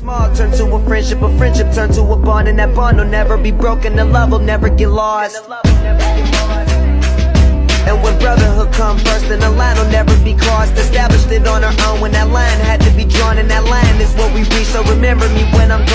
Small turn to a friendship turn to a bond, and that bond will never be broken, the love will never get lost. And when brotherhood come first, then the line will never be crossed. Established it on our own when that line had to be drawn, and that line is what we reach. So remember me when I'm